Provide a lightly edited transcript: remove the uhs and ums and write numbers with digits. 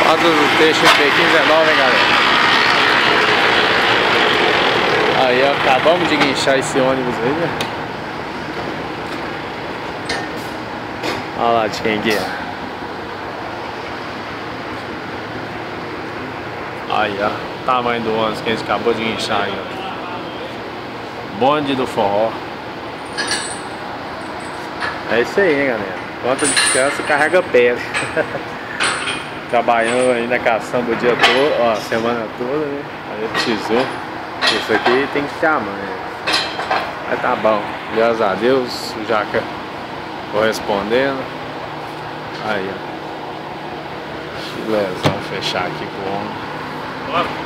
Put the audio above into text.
Rodas do trecho MP1519, hein, galera? Aí, ó, acabamos de guinchar esse ônibus aí, né? Olha lá de quem que é. Aí, ó, o tamanho do ônibus que a gente acabou de guinchar aí, ó. Bonde do forró. É isso aí, hein, galera. Conta de descanso carrega pedra. Trabalhando ainda caçamba o dia todo, ó, a semana toda, né? Aí precisou. Isso aqui tem que ter a mãe. Mas tá bom, graças a Deus, o Jaca correspondendo. Aí, ó. Chilezão, fechar aqui com o homem.